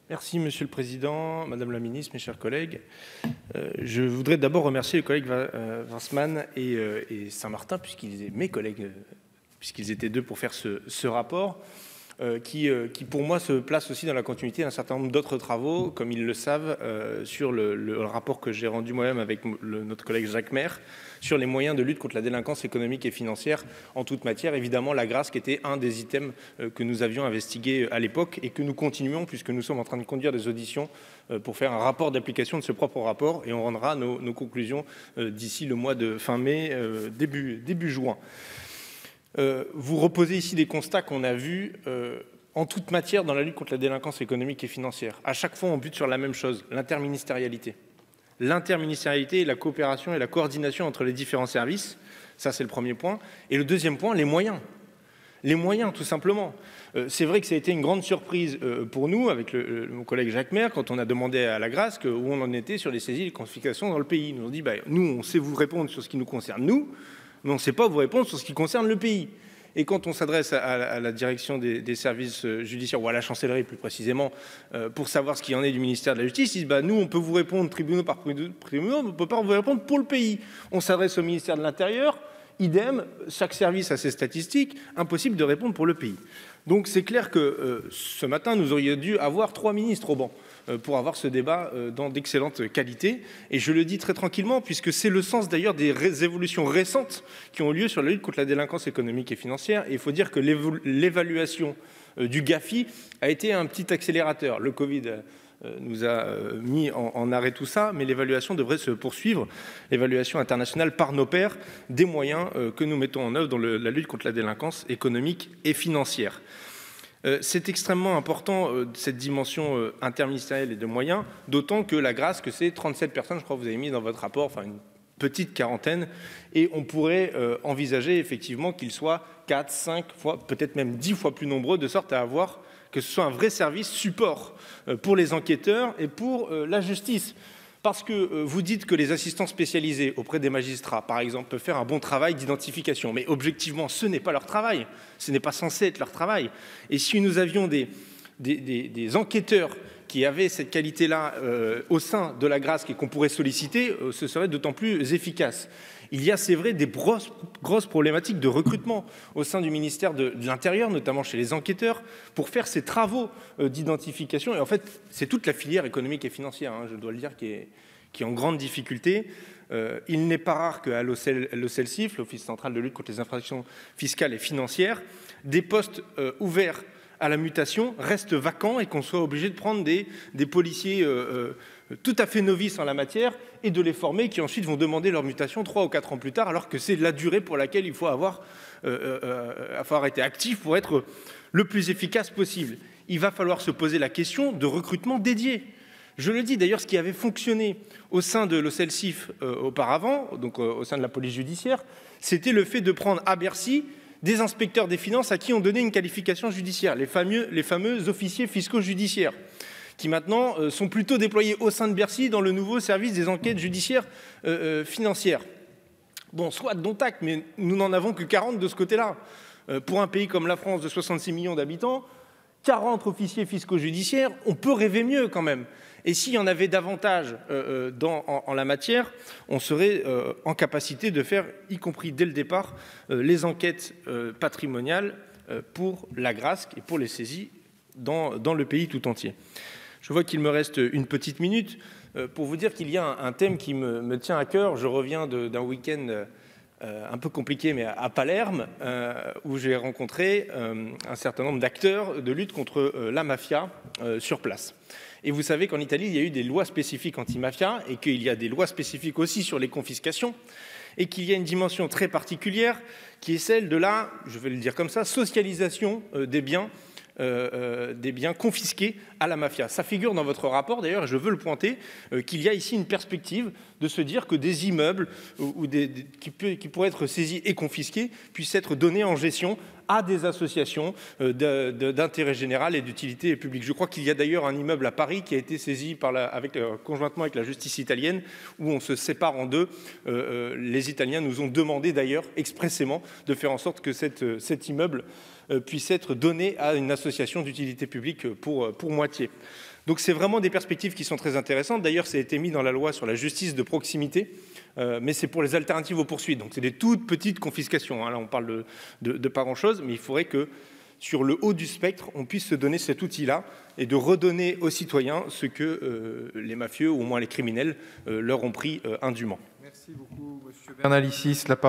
Merci Monsieur le Président, Madame la Ministre, mes chers collègues. Je voudrais d'abord remercier les collègues Warsmann et Saint-Martin, puisqu'ils étaient mes collègues, puisqu'ils étaient deux pour faire ce rapport, qui pour moi se place aussi dans la continuité d'un certain nombre d'autres travaux, comme ils le savent, sur le rapport que j'ai rendu moi-même avec notre collègue Jacques Maire, sur les moyens de lutte contre la délinquance économique et financière en toute matière. Évidemment, la grâce qui était un des items que nous avions investigué à l'époque et que nous continuons, puisque nous sommes en train de conduire des auditions pour faire un rapport d'application de ce propre rapport, et on rendra nos conclusions d'ici le mois de fin mai, début juin. Vous reposez ici des constats qu'on a vus en toute matière dans la lutte contre la délinquance économique et financière. À chaque fois, on bute sur la même chose, l'interministérialité. L'interministérialité et la coopération et la coordination entre les différents services, ça c'est le premier point. Et le deuxième point, les moyens. Les moyens, tout simplement. C'est vrai que ça a été une grande surprise pour nous, avec mon collègue Jacques Maire, quand on a demandé à la grâce où on en était sur les saisies et les confiscations dans le pays. Nous on dit, nous, on sait vous répondre sur ce qui nous concerne, nous, mais on ne sait pas vous répondre sur ce qui concerne le pays. Et quand on s'adresse à la direction des services judiciaires, ou à la chancellerie plus précisément, pour savoir ce qu'il en est du ministère de la Justice, ils disent nous, on peut vous répondre tribunaux par tribunaux, on ne peut pas vous répondre pour le pays. On s'adresse au ministère de l'Intérieur, idem, chaque service a ses statistiques, impossible de répondre pour le pays. Donc c'est clair que ce matin, nous aurions dû avoir 3 ministres au banc pour avoir ce débat dans d'excellente qualité. Et je le dis très tranquillement, puisque c'est le sens d'ailleurs des évolutions récentes qui ont lieu sur la lutte contre la délinquance économique et financière. Et il faut dire que l'évaluation du GAFI a été un petit accélérateur. Le Covid nous a mis en arrêt tout ça, mais l'évaluation devrait se poursuivre, l'évaluation internationale par nos pairs des moyens que nous mettons en œuvre dans la lutte contre la délinquance économique et financière. C'est extrêmement important, cette dimension interministérielle et de moyens, d'autant que la grâce, que c'est 37 personnes, je crois que vous avez mis dans votre rapport, enfin une petite quarantaine, et on pourrait envisager effectivement qu'ils soient 4, 5 fois, peut-être même 10 fois plus nombreux, de sorte à avoir que ce soit un vrai service support pour les enquêteurs et pour la justice. Parce que vous dites que les assistants spécialisés auprès des magistrats, par exemple, peuvent faire un bon travail d'identification. Mais objectivement, ce n'est pas leur travail. Ce n'est pas censé être leur travail. Et si nous avions des enquêteurs qui avaient cette qualité-là au sein de la grâce et qu'on pourrait solliciter, ce serait d'autant plus efficace. Il y a, c'est vrai, des grosses problématiques de recrutement au sein du ministère de l'Intérieur, notamment chez les enquêteurs, pour faire ces travaux d'identification. Et en fait, c'est toute la filière économique et financière, je dois le dire, qui est en grande difficulté. Il n'est pas rare qu'à l'OCELSIF, l'Office central de lutte contre les infractions fiscales et financières, des postes ouverts à la mutation restent vacants et qu'on soit obligé de prendre des policiers tout à fait novices en la matière et de les former, qui ensuite vont demander leur mutation 3 ou 4 ans plus tard, alors que c'est la durée pour laquelle il faut avoir été actif pour être le plus efficace possible. Il va falloir se poser la question de recrutement dédié. Je le dis d'ailleurs, ce qui avait fonctionné au sein de l'OCELSIF auparavant, donc au sein de la police judiciaire, c'était le fait de prendre à Bercy des inspecteurs des finances à qui on donnait une qualification judiciaire, les fameux officiers fiscaux judiciaires, qui maintenant sont plutôt déployés au sein de Bercy dans le nouveau service des enquêtes judiciaires financières. Bon, soit dont acte, mais nous n'en avons que 40 de ce côté-là. Pour un pays comme la France de 66 millions d'habitants, 40 officiers fiscaux judiciaires, on peut rêver mieux quand même. Et s'il y en avait davantage en la matière, on serait en capacité de faire, y compris dès le départ, les enquêtes patrimoniales pour la grâce et pour les saisies dans le pays tout entier. Je vois qu'il me reste une petite minute pour vous dire qu'il y a un thème qui me tient à cœur. Je reviens d'un week-end un peu compliqué, mais à Palerme, où j'ai rencontré un certain nombre d'acteurs de lutte contre la mafia sur place. Et vous savez qu'en Italie, il y a eu des lois spécifiques anti-mafia et qu'il y a des lois spécifiques aussi sur les confiscations et qu'il y a une dimension très particulière qui est celle de la, je vais le dire comme ça, socialisation des biens confisqués à la mafia. Ça figure dans votre rapport, d'ailleurs, et je veux le pointer, qu'il y a ici une perspective de se dire que des immeubles qui pourraient être saisis et confisqués puissent être donnés en gestion à des associations d'intérêt général et d'utilité publique. Je crois qu'il y a d'ailleurs un immeuble à Paris qui a été saisi conjointement avec la justice italienne, où on se sépare en deux. Les Italiens nous ont demandé d'ailleurs expressément de faire en sorte que cet immeuble puisse être donné à une association d'utilité publique pour moitié. Donc c'est vraiment des perspectives qui sont très intéressantes. D'ailleurs, ça a été mis dans la loi sur la justice de proximité, mais c'est pour les alternatives aux poursuites. Donc c'est des toutes petites confiscations. Là, on parle de pas grand-chose, mais il faudrait que, sur le haut du spectre, on puisse se donner cet outil-là et de redonner aux citoyens ce que les mafieux, ou au moins les criminels, leur ont pris indûment. Merci beaucoup, M. Bernalicis.